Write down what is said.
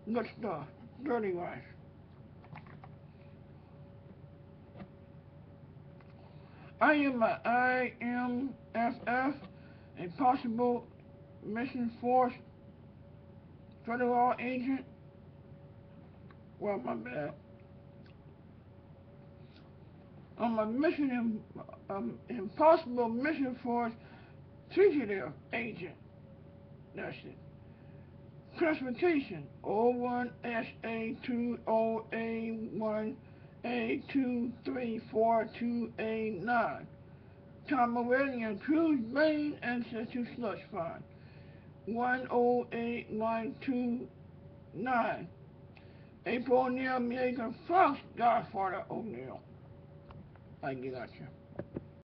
Good stuff. Dirty rice. I am a IMFF, a possible mission force federal agent. Well, my bad. I'm a impossible mission force fugitive agent. That's it. Transportation 01SA2OA1A2342A9. Tom Cruz Main Ancestry Slush Fund 108129. April O'Neil Megan Fox Godfather O'Neil. I get at you.